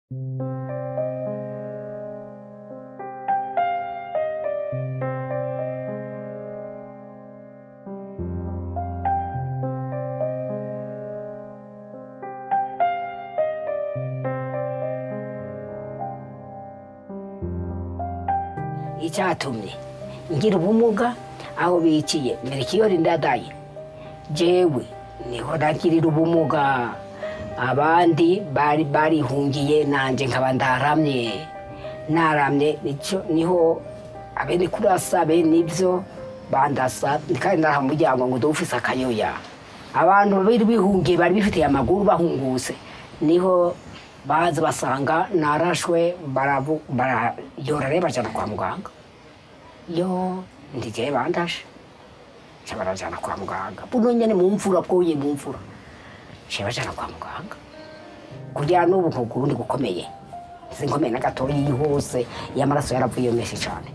icyatumye ngira ubumuga aho biciye Melchior Ndadaye jewe niho nagirira ubumuga abandi barihungiye nanje nkaba naramye niho abene kurasa bene ivyo bandasa kandi ndaha muryango ngo dufise akayoya abantu bihungiye bari bifitiye amaguru bahunguse niho baza basanga narashwe barayora bajana kwa muganga yo ndige bandashe barajana kwa muganga buno nyene mu mvura bwoye mu mvura bajana kwa muganga kugira n'ubu kugurundi gukomeye sinkomeye na gatoyi hose y'amaraso yaravuye menshi cyane.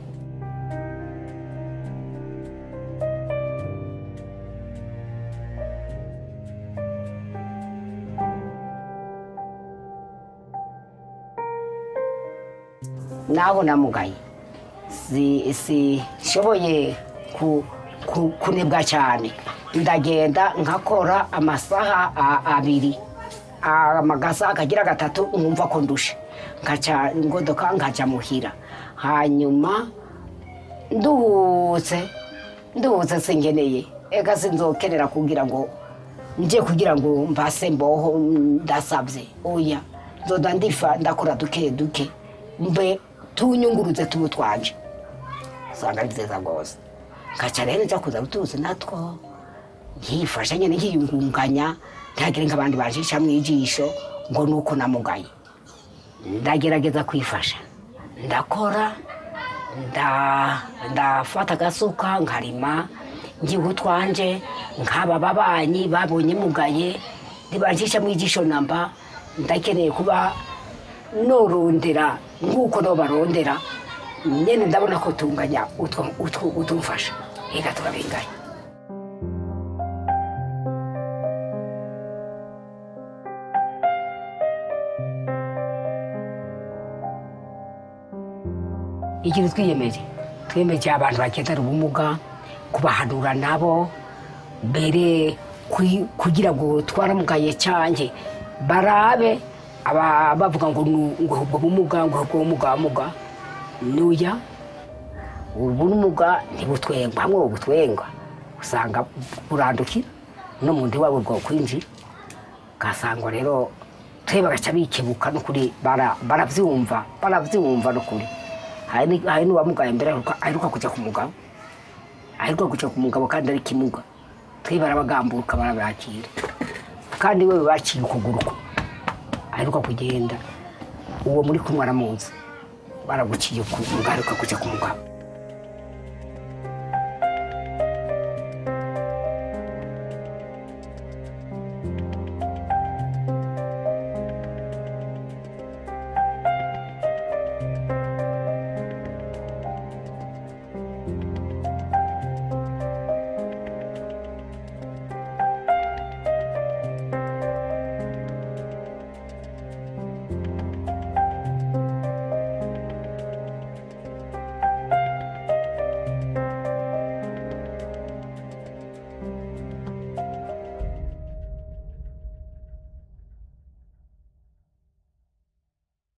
Naho namugaye si shoboye kunebwa cyane ndagenda nkakora amasaha abiri amagasa akagira gatatu nkumva ko ndushe ngaca ngodoka ngaca muhira hanyuma nduhutse singeneye ega sinzokenera kugira ngo mbase mboho ndasabye oya nzoda ndifa ndakora duke mbe tunyunguruze tubutwanje sanga bizeza gose ngaca rero nza kuza gutuze natwo nkifasha nyene nkiyungunganya ntagire nk'abandi bajisha mwijisho ngo nuko namugaye ndagerageza kwifasha ndakora ndafata gasuka nkarima ngiye twanje nkaba babanyi babonye mugaye ndibajisha mwijisho namba ndakeneye kuba norondera nguko no barondera nyene ndabona ko tunganya utumfasha ega turabinganya. Ikintu twiyemeje abantu bakenda ubumuga kubahanura nabo mbere kugira ngo twaramugaye cyanjye barabe bavuga ngo ubumuga nuya ubumuga ntibutwenga hamwe ubutwenga usanga burandukira no mu ndi wabo bwo kwinjira gasangwa rero tweba gaca bikebuka no kuri baravyumva no kuri hari n'uwamugaye mbere aheruka kuja ku mugabo kandi ari kimuga tweba barabagambuka barabakira kandi wewe baciye ukuguru aheruka kugenda uwo muri kumwe aramuzi baraguciye ku mugaruka kuja ku mugabo.